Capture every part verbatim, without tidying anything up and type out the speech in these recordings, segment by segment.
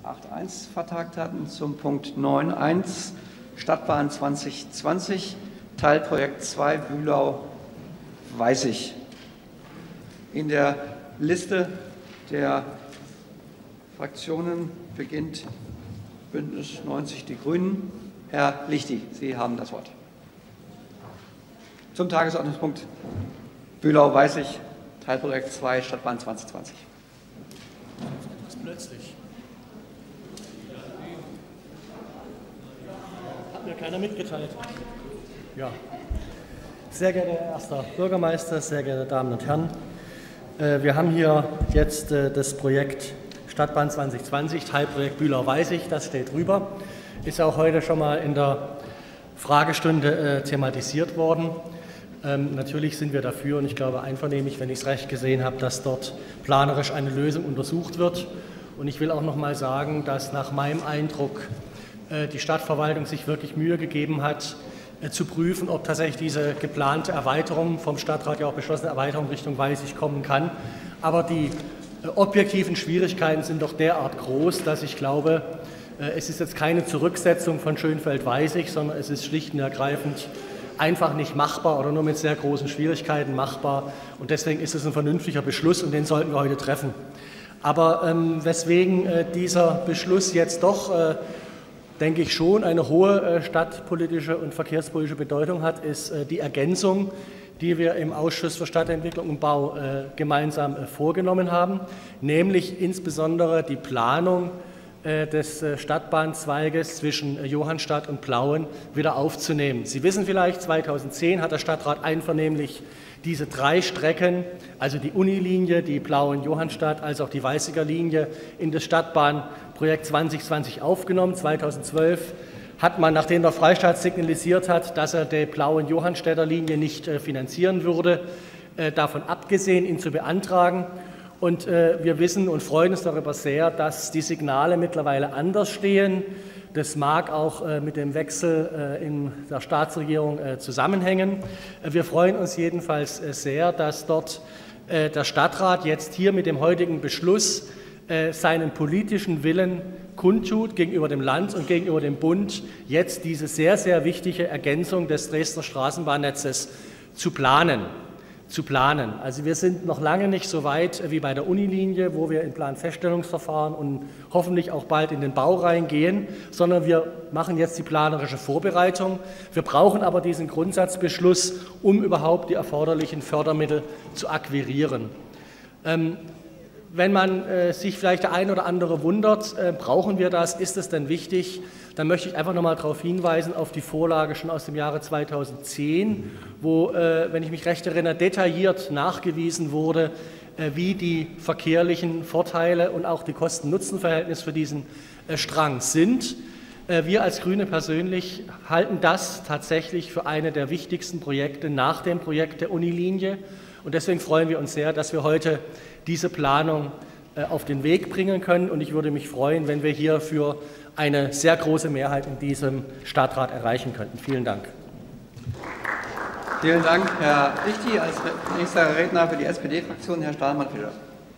acht Punkt eins vertagt hatten, zum Punkt neun Punkt eins Stadtbahn zwanzig zwanzig, Teilprojekt zwei Bühlau-Weißig. In der Liste der Fraktionen beginnt Bündnis neunzig Die Grünen. Herr Lichty, Sie haben das Wort. Zum Tagesordnungspunkt Bühlau-Weißig, Teilprojekt zwei, Stadtbahn zwanzig zwanzig. Das ist plötzlich. Hat mir keiner mitgeteilt. Ja. Sehr geehrter Herr erster Bürgermeister, sehr geehrte Damen und Herren, wir haben hier jetzt das Projekt Stadtbahn zwanzig zwanzig, Teilprojekt Bühlau-Weißig, das steht drüber. Ist auch heute schon mal in der Fragestunde thematisiert worden. Ähm, natürlich sind wir dafür und ich glaube einvernehmlich, wenn ich es recht gesehen habe, dass dort planerisch eine Lösung untersucht wird. Und ich will auch noch mal sagen, dass nach meinem Eindruck äh, die Stadtverwaltung sich wirklich Mühe gegeben hat, äh, zu prüfen, ob tatsächlich diese geplante Erweiterung, vom Stadtrat ja auch beschlossene Erweiterung Richtung Weißig kommen kann. Aber die äh, objektiven Schwierigkeiten sind doch derart groß, dass ich glaube, äh, es ist jetzt keine Zurücksetzung von Schönfeld-Weißig, sondern es ist schlicht und ergreifend einfach nicht machbar oder nur mit sehr großen Schwierigkeiten machbar. Und deswegen ist es ein vernünftiger Beschluss und den sollten wir heute treffen. Aber ähm, weswegen äh, dieser Beschluss jetzt doch, äh, denke ich schon, eine hohe äh, stadtpolitische und verkehrspolitische Bedeutung hat, ist äh, die Ergänzung, die wir im Ausschuss für Stadtentwicklung und Bau äh, gemeinsam äh, vorgenommen haben, nämlich insbesondere die Planung des Stadtbahnzweiges zwischen Johannstadt und Plauen wieder aufzunehmen. Sie wissen vielleicht, zweitausendzehn hat der Stadtrat einvernehmlich diese drei Strecken, also die Unilinie, die Plauen-Johannstadt, als auch die Weißiger Linie, in das Stadtbahnprojekt zwanzig zwanzig aufgenommen. zweitausendzwölf hat man, nachdem der Freistaat signalisiert hat, dass er die Plauen-Johannstädter Linie nicht finanzieren würde, davon abgesehen, ihn zu beantragen. Und äh, wir wissen und freuen uns darüber sehr, dass die Signale mittlerweile anders stehen. Das mag auch äh, mit dem Wechsel äh, in der Staatsregierung äh, zusammenhängen. Äh, wir freuen uns jedenfalls äh, sehr, dass dort äh, der Stadtrat jetzt hier mit dem heutigen Beschluss äh, seinen politischen Willen kundtut gegenüber dem Land und gegenüber dem Bund, jetzt diese sehr, sehr wichtige Ergänzung des Dresdner Straßenbahnnetzes zu planen. zu planen. Also wir sind noch lange nicht so weit wie bei der Unilinie, wo wir in Planfeststellungsverfahren und hoffentlich auch bald in den Bau reingehen, sondern wir machen jetzt die planerische Vorbereitung. Wir brauchen aber diesen Grundsatzbeschluss, um überhaupt die erforderlichen Fördermittel zu akquirieren. Ähm, Wenn man äh, sich vielleicht der ein oder andere wundert, äh, brauchen wir das, ist es denn wichtig, dann möchte ich einfach noch mal darauf hinweisen, auf die Vorlage schon aus dem Jahre zweitausendzehn, wo, äh, wenn ich mich recht erinnere, detailliert nachgewiesen wurde, äh, wie die verkehrlichen Vorteile und auch die Kosten-Nutzen-Verhältnisse für diesen äh, Strang sind. Äh, wir als Grüne persönlich halten das tatsächlich für eine der wichtigsten Projekte nach dem Projekt der Unilinie. Und deswegen freuen wir uns sehr, dass wir heute diese Planung auf den Weg bringen können. Und ich würde mich freuen, wenn wir hierfür eine sehr große Mehrheit in diesem Stadtrat erreichen könnten. Vielen Dank. Vielen Dank, Herr Lichty. Als nächster Redner für die S P D-Fraktion, Herr Stahlmann-Feder.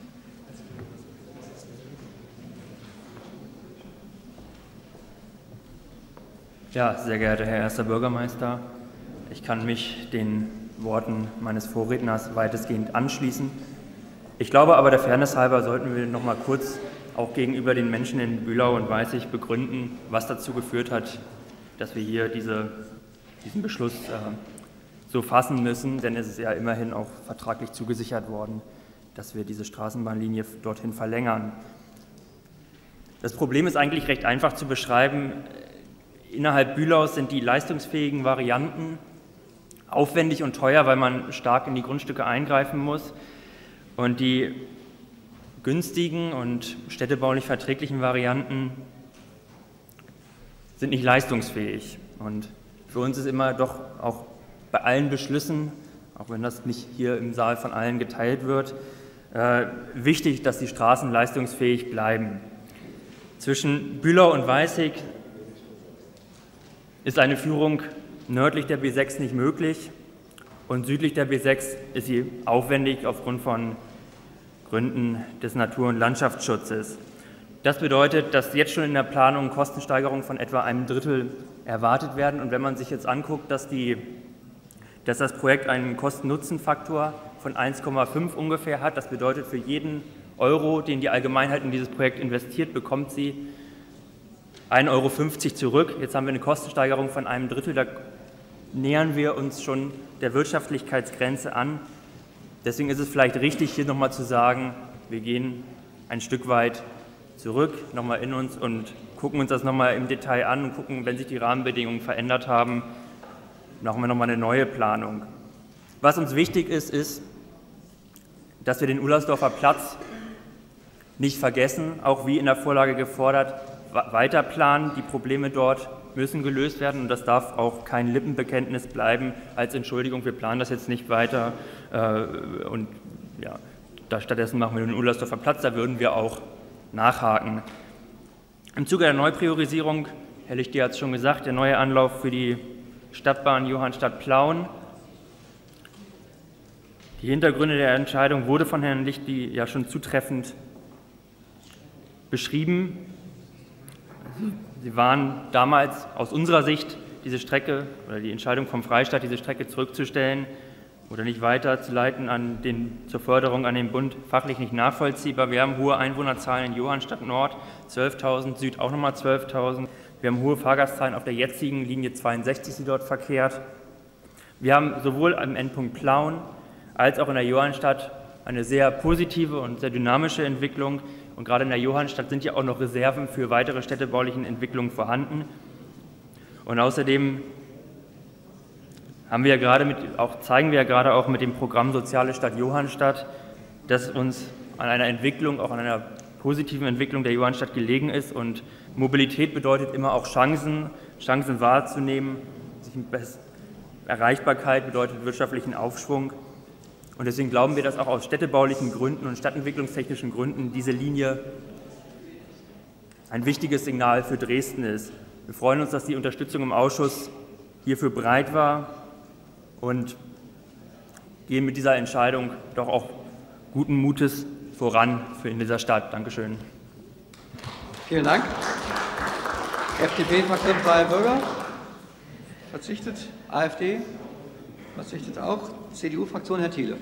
Ja, sehr geehrter Herr erster Bürgermeister, ich kann mich den Worten meines Vorredners weitestgehend anschließen. Ich glaube aber, der Fairness halber sollten wir noch mal kurz auch gegenüber den Menschen in Bühlau und Weißig begründen, was dazu geführt hat, dass wir hier diese, diesen Beschluss äh, so fassen müssen, denn es ist ja immerhin auch vertraglich zugesichert worden, dass wir diese Straßenbahnlinie dorthin verlängern. Das Problem ist eigentlich recht einfach zu beschreiben. Innerhalb Bühlaus sind die leistungsfähigen Varianten aufwendig und teuer, weil man stark in die Grundstücke eingreifen muss. Und die günstigen und städtebaulich verträglichen Varianten sind nicht leistungsfähig. Und für uns ist immer doch auch bei allen Beschlüssen, auch wenn das nicht hier im Saal von allen geteilt wird, äh, wichtig, dass die Straßen leistungsfähig bleiben. Zwischen Bühlau und Weißig ist eine Führung nördlich der B sechs nicht möglich und südlich der B sechs ist sie aufwendig aufgrund von Gründen des Natur- und Landschaftsschutzes. Das bedeutet, dass jetzt schon in der Planung Kostensteigerungen von etwa einem Drittel erwartet werden. Und wenn man sich jetzt anguckt, dass, die, dass das Projekt einen Kosten-Nutzen-Faktor von eins Komma fünf ungefähr hat, das bedeutet, für jeden Euro, den die Allgemeinheit in dieses Projekt investiert, bekommt sie ein Euro fünfzig zurück. Jetzt haben wir eine Kostensteigerung von einem Drittel, da nähern wir uns schon der Wirtschaftlichkeitsgrenze an. Deswegen ist es vielleicht richtig, hier nochmal zu sagen, wir gehen ein Stück weit zurück, nochmal in uns und gucken uns das nochmal im Detail an und gucken, wenn sich die Rahmenbedingungen verändert haben, machen wir nochmal eine neue Planung. Was uns wichtig ist, ist, dass wir den Ullersdorfer Platz nicht vergessen, auch wie in der Vorlage gefordert, weiter planen. Die Probleme dort müssen gelöst werden und das darf auch kein Lippenbekenntnis bleiben als Entschuldigung, wir planen das jetzt nicht weiter äh, und ja, da stattdessen machen wir den Ullersdorfer Platz, da würden wir auch nachhaken. Im Zuge der Neupriorisierung, Herr Lichti hat es schon gesagt, der neue Anlauf für die Stadtbahn Johannstadt-Plauen. Die Hintergründe der Entscheidung wurde von Herrn Lichti ja schon zutreffend beschrieben. Sie waren damals aus unserer Sicht diese Strecke oder die Entscheidung vom Freistaat, diese Strecke zurückzustellen oder nicht weiterzuleiten an den, zur Förderung an den Bund, fachlich nicht nachvollziehbar. Wir haben hohe Einwohnerzahlen in Johannstadt Nord, zwölftausend, Süd auch nochmal zwölftausend. Wir haben hohe Fahrgastzahlen auf der jetzigen Linie zweiundsechzig, die dort verkehrt. Wir haben sowohl am Endpunkt Plauen als auch in der Johannstadt eine sehr positive und sehr dynamische Entwicklung. Und gerade in der Johannstadt sind ja auch noch Reserven für weitere städtebaulichen Entwicklungen vorhanden. Und außerdem haben wir ja gerade mit, auch, zeigen wir ja gerade auch mit dem Programm Soziale Stadt Johannstadt, dass uns an einer Entwicklung, auch an einer positiven Entwicklung der Johannstadt gelegen ist. Und Mobilität bedeutet immer auch Chancen, Chancen wahrzunehmen. Erreichbarkeit bedeutet wirtschaftlichen Aufschwung. Und deswegen glauben wir, dass auch aus städtebaulichen Gründen und stadtentwicklungstechnischen Gründen diese Linie ein wichtiges Signal für Dresden ist. Wir freuen uns, dass die Unterstützung im Ausschuss hierfür breit war und gehen mit dieser Entscheidung doch auch guten Mutes voran für in dieser Stadt. Dankeschön. Vielen Dank. F D P-Fraktion Freie Bürger verzichtet. AfD verzichtet auch. C D U-Fraktion, Herr Thiele.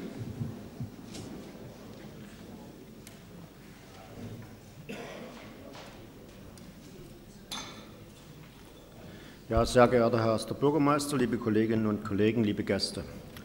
Ja, sehr geehrter Herr Erster Bürgermeister, liebe Kolleginnen und Kollegen, liebe Gäste.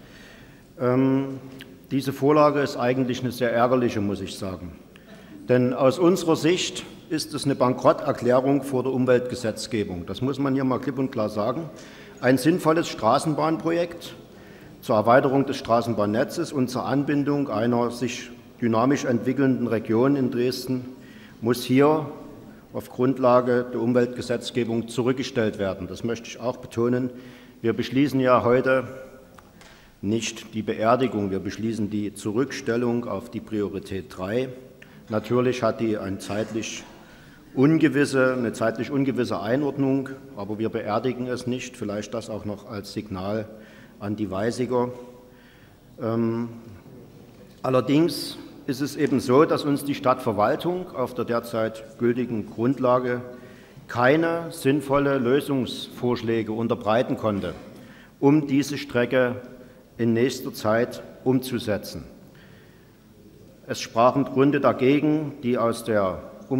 Ähm, diese Vorlage ist eigentlich eine sehr ärgerliche, muss ich sagen. Denn aus unserer Sicht ist es eine Bankrotterklärung vor der Umweltgesetzgebung. Das muss man hier mal klipp und klar sagen. Ein sinnvolles Straßenbahnprojekt zur Erweiterung des Straßenbahnnetzes und zur Anbindung einer sich dynamisch entwickelnden Region in Dresden muss hier auf Grundlage der Umweltgesetzgebung zurückgestellt werden. Das möchte ich auch betonen. Wir beschließen ja heute nicht die Beerdigung, wir beschließen die Zurückstellung auf die Priorität drei. Natürlich hat die eine zeitlich ungewisse, eine zeitlich ungewisse Einordnung, aber wir beerdigen es nicht, vielleicht das auch noch als Signal an die Weisiger. Ähm, allerdings ist es eben so, dass uns die Stadtverwaltung auf der derzeit gültigen Grundlage keine sinnvolle Lösungsvorschläge unterbreiten konnte, um diese Strecke in nächster Zeit umzusetzen. Es sprachen Gründe dagegen, die aus der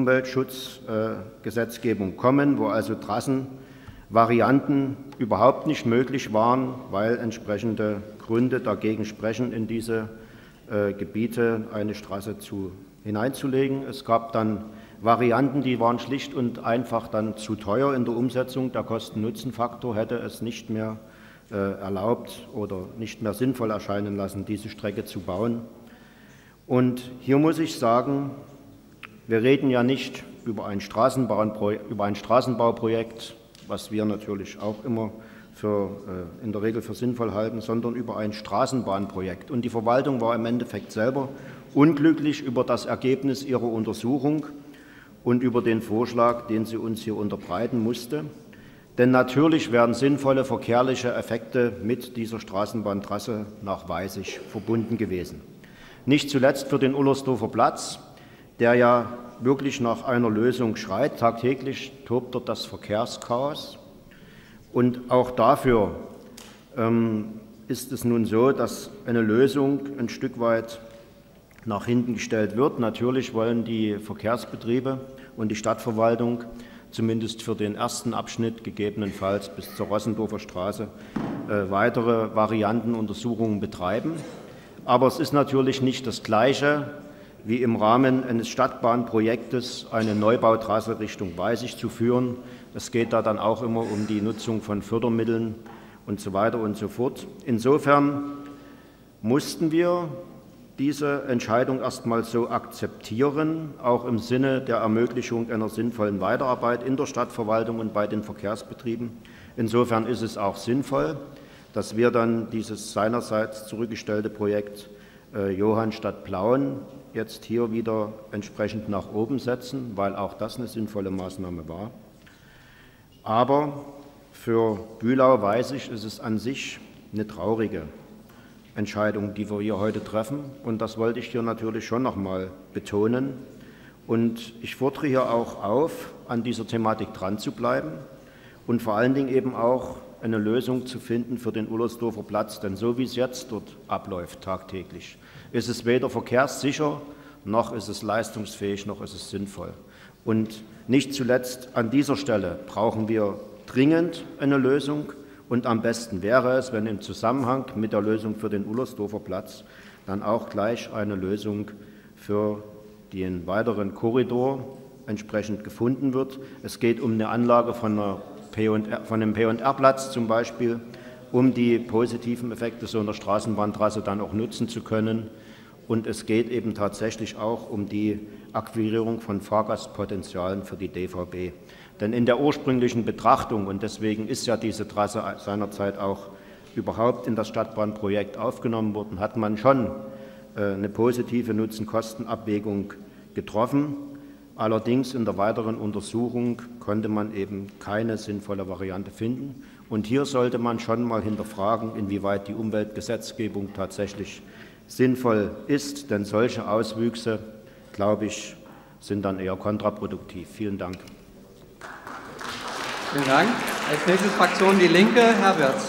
Umweltschutzgesetzgebung kommen, wo also Trassenvarianten überhaupt nicht möglich waren, weil entsprechende Gründe dagegen sprechen, in diese äh, Gebiete eine Straße zu, hineinzulegen. Es gab dann Varianten, die waren schlicht und einfach dann zu teuer in der Umsetzung. Der Kosten-Nutzen-Faktor hätte es nicht mehr äh, erlaubt oder nicht mehr sinnvoll erscheinen lassen, diese Strecke zu bauen. Und hier muss ich sagen, wir reden ja nicht über ein, über ein Straßenbauprojekt, was wir natürlich auch immer für, äh, in der Regel für sinnvoll halten, sondern über ein Straßenbahnprojekt. Und die Verwaltung war im Endeffekt selber unglücklich über das Ergebnis ihrer Untersuchung und über den Vorschlag, den sie uns hier unterbreiten musste. Denn natürlich wären sinnvolle verkehrliche Effekte mit dieser Straßenbahntrasse nach Weisig verbunden gewesen. Nicht zuletzt für den Ullersdorfer Platz, der ja wirklich nach einer Lösung schreit. Tagtäglich tobt dort das Verkehrschaos. Und auch dafür ähm, ist es nun so, dass eine Lösung ein Stück weit nach hinten gestellt wird. Natürlich wollen die Verkehrsbetriebe und die Stadtverwaltung zumindest für den ersten Abschnitt gegebenenfalls bis zur Rossendorfer Straße äh, weitere Variantenuntersuchungen betreiben. Aber es ist natürlich nicht das Gleiche, wie im Rahmen eines Stadtbahnprojektes eine Neubautrasse Richtung Weißig zu führen. Es geht da dann auch immer um die Nutzung von Fördermitteln und so weiter und so fort. Insofern mussten wir diese Entscheidung erstmal so akzeptieren, auch im Sinne der Ermöglichung einer sinnvollen Weiterarbeit in der Stadtverwaltung und bei den Verkehrsbetrieben. Insofern ist es auch sinnvoll, dass wir dann dieses seinerseits zurückgestellte Projekt äh, Johannstadt Plauen jetzt hier wieder entsprechend nach oben setzen, weil auch das eine sinnvolle Maßnahme war. Aber für Bühlau-Weißig ist es an sich eine traurige Entscheidung, die wir hier heute treffen. Und das wollte ich hier natürlich schon noch mal betonen. Und ich fordere hier auch auf, an dieser Thematik dran zu bleiben und vor allen Dingen eben auch eine Lösung zu finden für den Ullersdorfer Platz. Denn so wie es jetzt dort abläuft, tagtäglich, ist es weder verkehrssicher, noch ist es leistungsfähig, noch ist es sinnvoll. Und nicht zuletzt an dieser Stelle brauchen wir dringend eine Lösung. Und am besten wäre es, wenn im Zusammenhang mit der Lösung für den Ullersdorfer Platz dann auch gleich eine Lösung für den weiteren Korridor entsprechend gefunden wird. Es geht um eine Anlage von, einer P und R, von einem P und R-Platz zum Beispiel, um die positiven Effekte so einer Straßenbahntrasse dann auch nutzen zu können. Und es geht eben tatsächlich auch um die Akquirierung von Fahrgastpotenzialen für die D V B. Denn in der ursprünglichen Betrachtung, und deswegen ist ja diese Trasse seinerzeit auch überhaupt in das Stadtbahnprojekt aufgenommen worden, hat man schon eine positive Nutzen-Kosten-Abwägung getroffen. Allerdings in der weiteren Untersuchung konnte man eben keine sinnvolle Variante finden. Und hier sollte man schon mal hinterfragen, inwieweit die Umweltgesetzgebung tatsächlich sinnvoll ist, denn solche Auswüchse, glaube ich, sind dann eher kontraproduktiv. Vielen Dank. Vielen Dank. Als nächstes Fraktion Die Linke, Herr Wirz.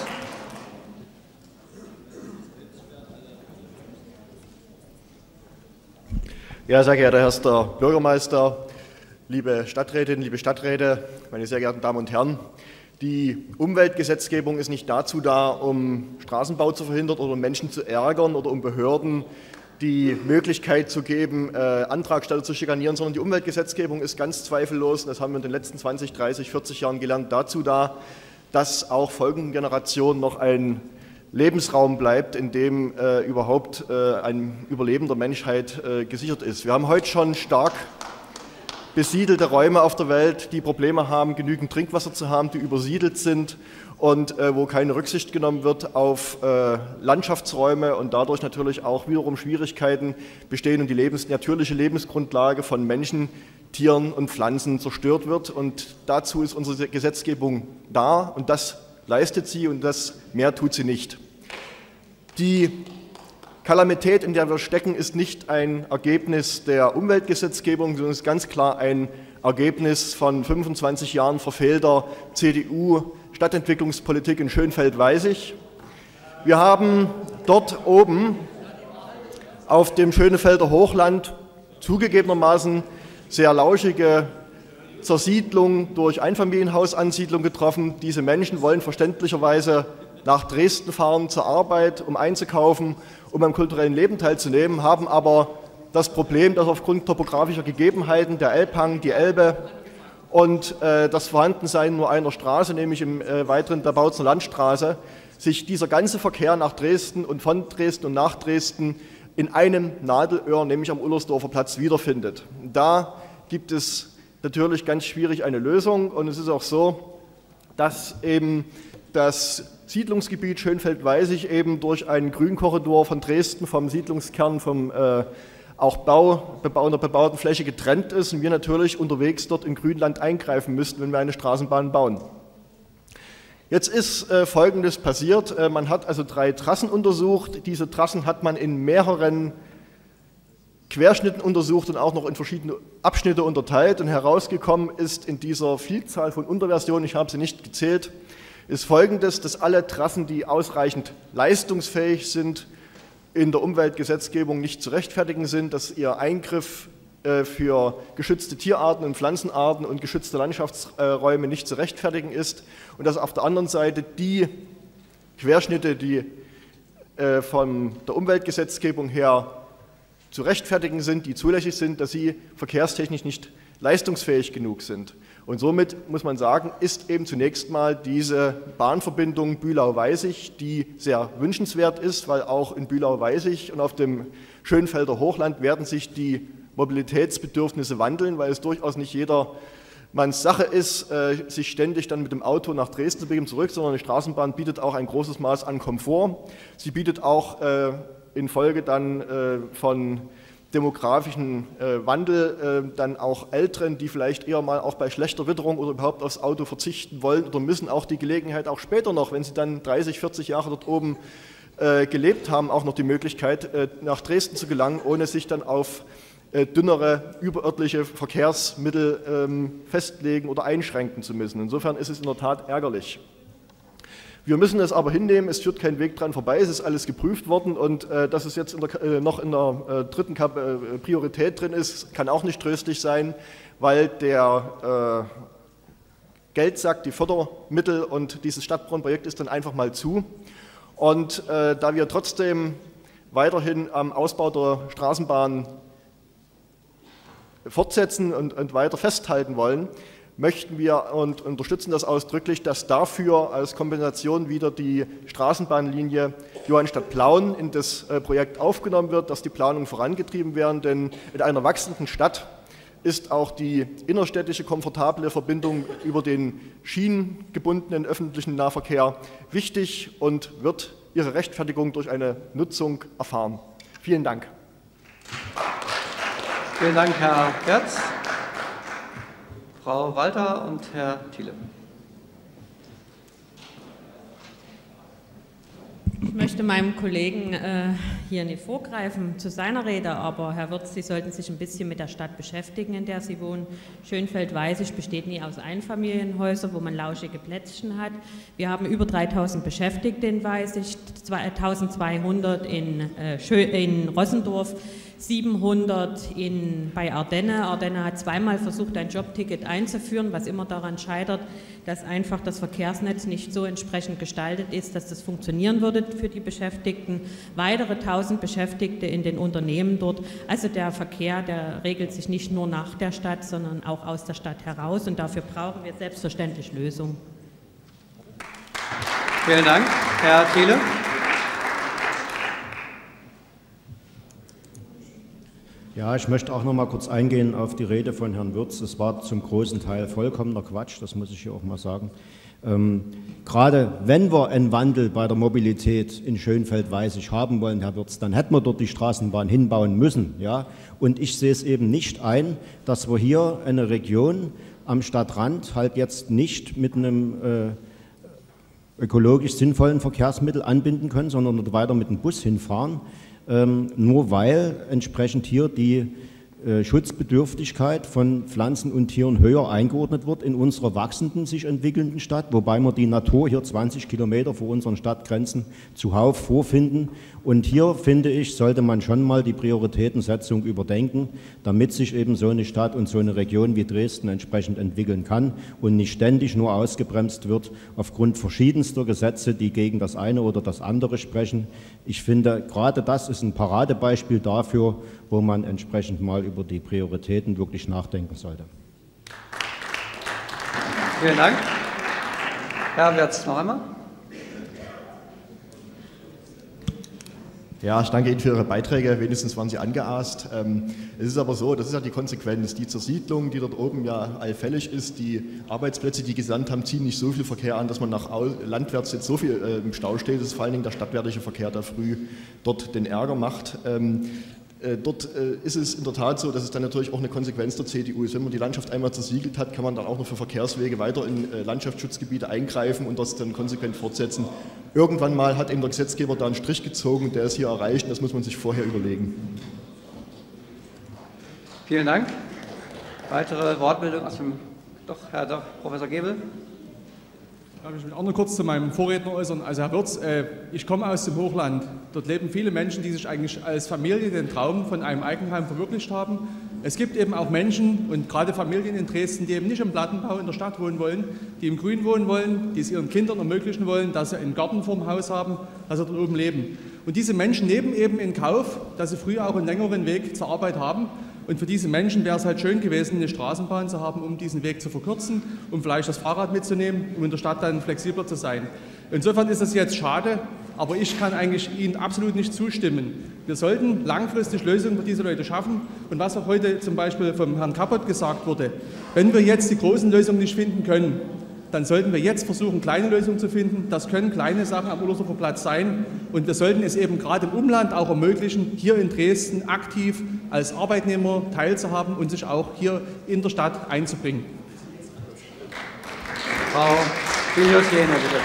Ja, sehr geehrter Herr Bürgermeister, liebe Stadträtinnen, liebe Stadträte, meine sehr geehrten Damen und Herren. Die Umweltgesetzgebung ist nicht dazu da, um Straßenbau zu verhindern oder um Menschen zu ärgern oder um Behörden die Möglichkeit zu geben, äh, Antragsteller zu schikanieren, sondern die Umweltgesetzgebung ist ganz zweifellos, und das haben wir in den letzten zwanzig, dreißig, vierzig Jahren gelernt, dazu da, dass auch folgenden Generationen noch ein Lebensraum bleibt, in dem äh, überhaupt äh, ein Überleben der Menschheit äh, gesichert ist. Wir haben heute schon stark besiedelte Räume auf der Welt, die Probleme haben, genügend Trinkwasser zu haben, die übersiedelt sind und äh, wo keine Rücksicht genommen wird auf äh, Landschaftsräume und dadurch natürlich auch wiederum Schwierigkeiten bestehen und die lebens natürliche Lebensgrundlage von Menschen, Tieren und Pflanzen zerstört wird. Und dazu ist unsere Gesetzgebung da und das leistet sie und das mehr tut sie nicht. Die Kalamität, in der wir stecken, ist nicht ein Ergebnis der Umweltgesetzgebung, sondern ist ganz klar ein Ergebnis von fünfundzwanzig Jahren verfehlter C D U-Stadtentwicklungspolitik in Schönfeld-Weißig. Wir haben dort oben auf dem Schönefelder Hochland zugegebenermaßen sehr lauschige Zersiedlung durch Einfamilienhausansiedlung getroffen. Diese Menschen wollen verständlicherweise nach Dresden fahren zur Arbeit, um einzukaufen, um am kulturellen Leben teilzunehmen, haben aber das Problem, dass aufgrund topografischer Gegebenheiten, der Elbhang, die Elbe und äh, das Vorhandensein nur einer Straße, nämlich im äh, weiteren der Bautzner Landstraße, sich dieser ganze Verkehr nach Dresden und von Dresden und nach Dresden in einem Nadelöhr, nämlich am Ullersdorfer Platz, wiederfindet. Da gibt es natürlich ganz schwierig eine Lösung und es ist auch so, dass eben das Siedlungsgebiet Schönfeld-Weißig eben durch einen Grünkorridor von Dresden vom Siedlungskern, vom äh, auch Bau, Bebau, einer bebauten Fläche getrennt ist und wir natürlich unterwegs dort in Grünland eingreifen müssten, wenn wir eine Straßenbahn bauen. Jetzt ist äh, Folgendes passiert. Äh, man hat also drei Trassen untersucht. Diese Trassen hat man in mehreren Querschnitten untersucht und auch noch in verschiedene Abschnitte unterteilt. Und herausgekommen ist in dieser Vielzahl von Unterversionen, ich habe sie nicht gezählt, ist Folgendes, dass alle Trassen, die ausreichend leistungsfähig sind, in der Umweltgesetzgebung nicht zu rechtfertigen sind, dass ihr Eingriff äh, für geschützte Tierarten und Pflanzenarten und geschützte Landschaftsräume nicht zu rechtfertigen ist und dass auf der anderen Seite die Querschnitte, die äh, von der Umweltgesetzgebung her zu rechtfertigen sind, die zulässig sind, dass sie verkehrstechnisch nicht leistungsfähig genug sind. Und somit muss man sagen, ist eben zunächst mal diese Bahnverbindung Bühlau-Weißig, die sehr wünschenswert ist, weil auch in Bühlau-Weißig und auf dem Schönfelder Hochland werden sich die Mobilitätsbedürfnisse wandeln, weil es durchaus nicht jedermanns Sache ist, sich ständig dann mit dem Auto nach Dresden zu begeben zurück, sondern die Straßenbahn bietet auch ein großes Maß an Komfort. Sie bietet auch in Folge dann von demografischen äh, Wandel äh, dann auch Älteren, die vielleicht eher mal auch bei schlechter Witterung oder überhaupt aufs Auto verzichten wollen oder müssen, auch die Gelegenheit auch später noch, wenn sie dann dreißig, vierzig Jahre dort oben äh, gelebt haben, auch noch die Möglichkeit, äh, nach Dresden zu gelangen, ohne sich dann auf äh, dünnere, überörtliche Verkehrsmittel ähm, festlegen oder einschränken zu müssen. Insofern ist es in der Tat ärgerlich. Wir müssen es aber hinnehmen, es führt kein Weg dran vorbei, es ist alles geprüft worden und äh, dass es jetzt in der, äh, noch in der äh, dritten Kap äh, Priorität drin ist, kann auch nicht tröstlich sein, weil der äh, Geldsack, die Fördermittel und dieses Stadtbrauenprojekt ist dann einfach mal zu. Und äh, da wir trotzdem weiterhin am Ausbau der Straßenbahn fortsetzen und, und weiter festhalten wollen, möchten wir und unterstützen das ausdrücklich, dass dafür als Kompensation wieder die Straßenbahnlinie Johannstadt-Plauen in das Projekt aufgenommen wird, dass die Planungen vorangetrieben werden, denn in einer wachsenden Stadt ist auch die innerstädtische komfortable Verbindung über den schienengebundenen öffentlichen Nahverkehr wichtig und wird ihre Rechtfertigung durch eine Nutzung erfahren. Vielen Dank. Vielen Dank, Herr Gerz. Frau Walter und Herr Thiele. Ich möchte meinem Kollegen äh, hier nicht vorgreifen zu seiner Rede, aber Herr Wirtz, Sie sollten sich ein bisschen mit der Stadt beschäftigen, in der Sie wohnen. Schönfeld-Weißig besteht nie aus Einfamilienhäusern, wo man lauschige Plätzchen hat. Wir haben über dreitausend Beschäftigte in Weißig, eintausendzweihundert in, äh, in Rossendorf, siebenhundert in, bei Ardenne. Ardenne hat zweimal versucht, ein Jobticket einzuführen, was immer daran scheitert, dass einfach das Verkehrsnetz nicht so entsprechend gestaltet ist, dass das funktionieren würde für die Beschäftigten. Weitere tausend Beschäftigte in den Unternehmen dort. Also der Verkehr, der regelt sich nicht nur nach der Stadt, sondern auch aus der Stadt heraus. Und dafür brauchen wir selbstverständlich Lösungen. Vielen Dank. Herr Thiele. Ja, ich möchte auch noch mal kurz eingehen auf die Rede von Herrn Wirtz. Es war zum großen Teil vollkommener Quatsch, das muss ich hier auch mal sagen. Ähm, gerade wenn wir einen Wandel bei der Mobilität in Schönfeld-Weißig haben wollen, Herr Wirtz, dann hätten wir dort die Straßenbahn hinbauen müssen. Ja? Und ich sehe es eben nicht ein, dass wir hier eine Region am Stadtrand halt jetzt nicht mit einem äh, ökologisch sinnvollen Verkehrsmittel anbinden können, sondern weiter mit dem Bus hinfahren. Ähm, nur weil entsprechend hier die äh, Schutzbedürftigkeit von Pflanzen und Tieren höher eingeordnet wird in unserer wachsenden, sich entwickelnden Stadt, wobei wir die Natur hier zwanzig Kilometer vor unseren Stadtgrenzen zuhauf vorfinden. Und hier, finde ich, sollte man schon mal die Prioritätensetzung überdenken, damit sich eben so eine Stadt und so eine Region wie Dresden entsprechend entwickeln kann und nicht ständig nur ausgebremst wird aufgrund verschiedenster Gesetze, die gegen das eine oder das andere sprechen. Ich finde, gerade das ist ein Paradebeispiel dafür, wo man entsprechend mal über die Prioritäten wirklich nachdenken sollte. Vielen Dank. Herr Wirtz, noch einmal. Ja, ich danke Ihnen für Ihre Beiträge, wenigstens waren Sie angeaßt. Ähm, es ist aber so, das ist ja die Konsequenz, die Zersiedlung, die dort oben ja allfällig ist, die Arbeitsplätze, die gesandt haben, ziehen nicht so viel Verkehr an, dass man nach landwärts jetzt so viel äh, im Stau steht. Es ist vor allen Dingen der stadtwärtige Verkehr, der früh dort den Ärger macht. Ähm, äh, dort äh, ist es in der Tat so, dass es dann natürlich auch eine Konsequenz der C D U ist. Wenn man die Landschaft einmal zersiegelt hat, kann man dann auch noch für Verkehrswege weiter in äh, Landschaftsschutzgebiete eingreifen und das dann konsequent fortsetzen. Irgendwann mal hat eben der Gesetzgeber da einen Strich gezogen, der ist hier erreicht und das muss man sich vorher überlegen. Vielen Dank. Weitere Wortmeldung aus dem, doch, Herr Doch, Professor Gebel. Darf ich mich auch noch kurz zu meinem Vorredner äußern? Also Herr Wirz, äh, ich komme aus dem Hochland. Dort leben viele Menschen, die sich eigentlich als Familie den Traum von einem Eigenheim verwirklicht haben. Es gibt eben auch Menschen und gerade Familien in Dresden, die eben nicht im Plattenbau in der Stadt wohnen wollen, die im Grün wohnen wollen, die es ihren Kindern ermöglichen wollen, dass sie einen Garten vorm Haus haben, dass sie dort oben leben. Und diese Menschen nehmen eben in Kauf, dass sie früher auch einen längeren Weg zur Arbeit haben. Und für diese Menschen wäre es halt schön gewesen, eine Straßenbahn zu haben, um diesen Weg zu verkürzen, um vielleicht das Fahrrad mitzunehmen, um in der Stadt dann flexibler zu sein. Insofern ist das jetzt schade, aber ich kann eigentlich Ihnen absolut nicht zustimmen. Wir sollten langfristig Lösungen für diese Leute schaffen. Und was auch heute zum Beispiel vom Herrn Kappert gesagt wurde, wenn wir jetzt die großen Lösungen nicht finden können, dann sollten wir jetzt versuchen, kleine Lösungen zu finden. Das können kleine Sachen am Ullersdorfer Platz sein. Und wir sollten es eben gerade im Umland auch ermöglichen, hier in Dresden aktiv als Arbeitnehmer teilzuhaben und sich auch hier in der Stadt einzubringen. Frau Bilius-Jene, bitte.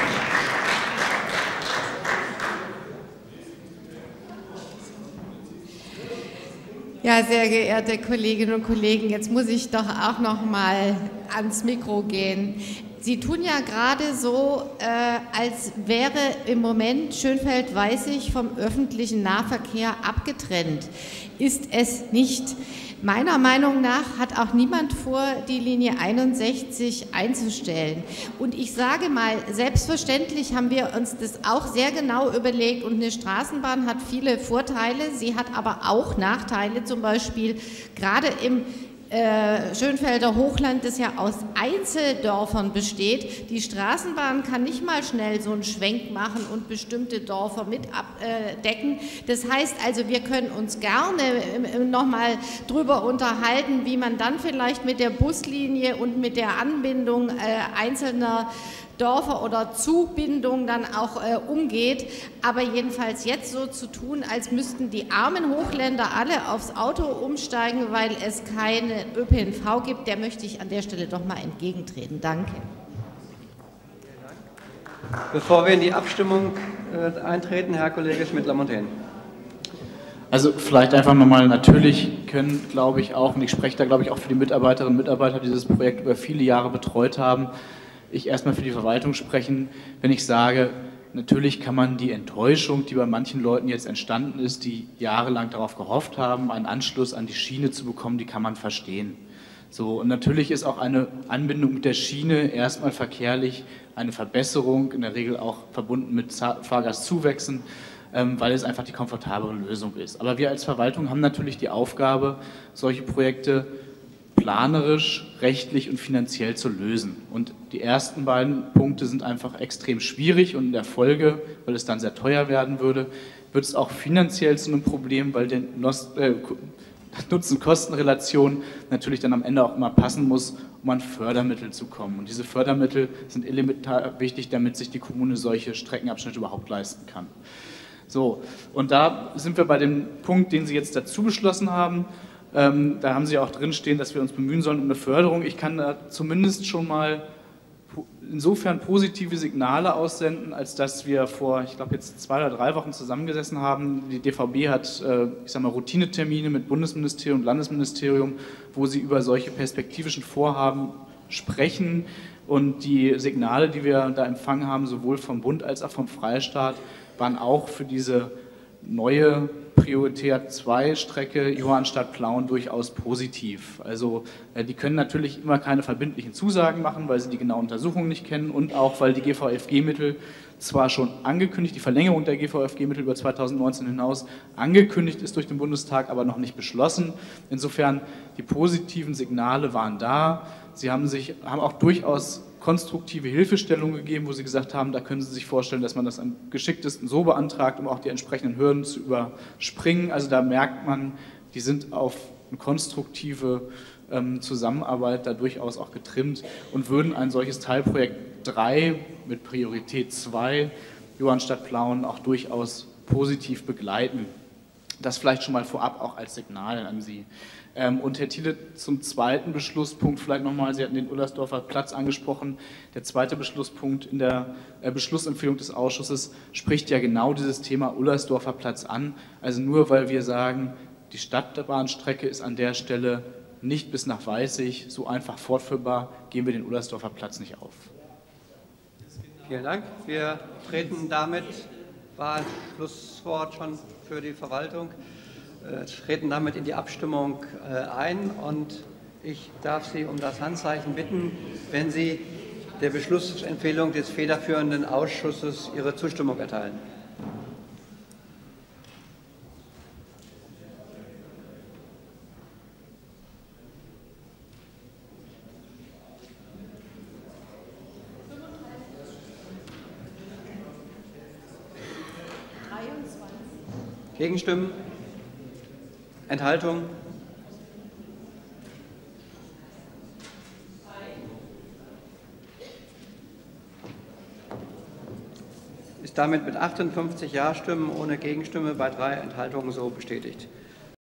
Ja, sehr geehrte Kolleginnen und Kollegen, jetzt muss ich doch auch noch mal ans Mikro gehen. Sie tun ja gerade so, äh, als wäre im Moment Schönfeld-Weißig vom öffentlichen Nahverkehr abgetrennt. Ist es nicht. Meiner Meinung nach hat auch niemand vor, die Linie einundsechzig einzustellen. Und ich sage mal, selbstverständlich haben wir uns das auch sehr genau überlegt und eine Straßenbahn hat viele Vorteile, sie hat aber auch Nachteile, zum Beispiel gerade im Äh, Schönfelder Hochland, das ja aus Einzeldörfern besteht. Die Straßenbahn kann nicht mal schnell so einen Schwenk machen und bestimmte Dörfer mit abdecken. Das heißt also, wir können uns gerne noch mal drüber unterhalten, wie man dann vielleicht mit der Buslinie und mit der Anbindung äh, einzelner Dörfer oder Zugbindung dann auch äh, umgeht. Aber jedenfalls jetzt so zu tun, als müssten die armen Hochländer alle aufs Auto umsteigen, weil es keinen Ö P N V gibt, der möchte ich an der Stelle doch mal entgegentreten. Danke. Bevor wir in die Abstimmung äh, eintreten, Herr Kollege Schmidt-Lamontaine. Also vielleicht einfach nochmal, natürlich können, glaube ich auch, und ich spreche da, glaube ich, auch für die Mitarbeiterinnen und Mitarbeiter, die dieses Projekt über viele Jahre betreut haben, ich erstmal für die Verwaltung sprechen, wenn ich sage, natürlich kann man die Enttäuschung, die bei manchen Leuten jetzt entstanden ist, die jahrelang darauf gehofft haben, einen Anschluss an die Schiene zu bekommen, die kann man verstehen. So, und natürlich ist auch eine Anbindung mit der Schiene erstmal verkehrlich eine Verbesserung, in der Regel auch verbunden mit Fahrgastzuwächsen, ähm, weil es einfach die komfortablere Lösung ist. Aber wir als Verwaltung haben natürlich die Aufgabe, solche Projekte planerisch, rechtlich und finanziell zu lösen. Und die ersten beiden Punkte sind einfach extrem schwierig und in der Folge, weil es dann sehr teuer werden würde, wird es auch finanziell zu einem Problem, weil die Nutzen-Kosten-Relation natürlich dann am Ende auch immer passen muss, um an Fördermittel zu kommen. Und diese Fördermittel sind elementar wichtig, damit sich die Kommune solche Streckenabschnitte überhaupt leisten kann. So, und da sind wir bei dem Punkt, den Sie jetzt dazu beschlossen haben. Ähm, da haben Sie auch drinstehen, dass wir uns bemühen sollen um eine Förderung. Ich kann da zumindest schon mal insofern positive Signale aussenden, als dass wir vor, ich glaube jetzt zwei oder drei Wochen zusammengesessen haben. Die D V B hat, äh, ich sage mal, Routinetermine mit Bundesministerium und Landesministerium, wo sie über solche perspektivischen Vorhaben sprechen. Und die Signale, die wir da empfangen haben, sowohl vom Bund als auch vom Freistaat, waren auch für diese neue Priorität zwei Strecke Johannstadt-Plauen durchaus positiv. Also äh, die können natürlich immer keine verbindlichen Zusagen machen, weil sie die genauen Untersuchungen nicht kennen und auch, weil die G V F G-Mittel zwar schon angekündigt, die Verlängerung der G V F G-Mittel über zweitausendneunzehn hinaus angekündigt ist durch den Bundestag, aber noch nicht beschlossen. Insofern, die positiven Signale waren da. Sie haben sich, haben auch durchaus konstruktive Hilfestellung gegeben, wo Sie gesagt haben, da können Sie sich vorstellen, dass man das am geschicktesten so beantragt, um auch die entsprechenden Hürden zu überspringen. Also da merkt man, die sind auf eine konstruktive ähm, Zusammenarbeit da durchaus auch getrimmt und würden ein solches Teilprojekt drei mit Priorität zwei, Johannstadt-Plauen, auch durchaus positiv begleiten. Das vielleicht schon mal vorab auch als Signal an Sie. Und Herr Thiele, zum zweiten Beschlusspunkt vielleicht nochmal, Sie hatten den Ullersdorfer Platz angesprochen. Der zweite Beschlusspunkt in der Beschlussempfehlung des Ausschusses spricht ja genau dieses Thema Ullersdorfer Platz an. Also nur weil wir sagen, Die Stadtbahnstrecke ist an der Stelle nicht bis nach Weißig so einfach fortführbar, geben wir den Ullersdorfer Platz nicht auf. Vielen Dank. Wir treten damit, war ein Schlusswort schon für die Verwaltung, äh, treten damit in die Abstimmung äh, ein und ich darf Sie um das Handzeichen bitten, wenn Sie der Beschlussempfehlung des federführenden Ausschusses Ihre Zustimmung erteilen. Gegenstimmen? Enthaltung? Ist damit mit achtundfünfzig Ja-Stimmen ohne Gegenstimme bei drei Enthaltungen so bestätigt.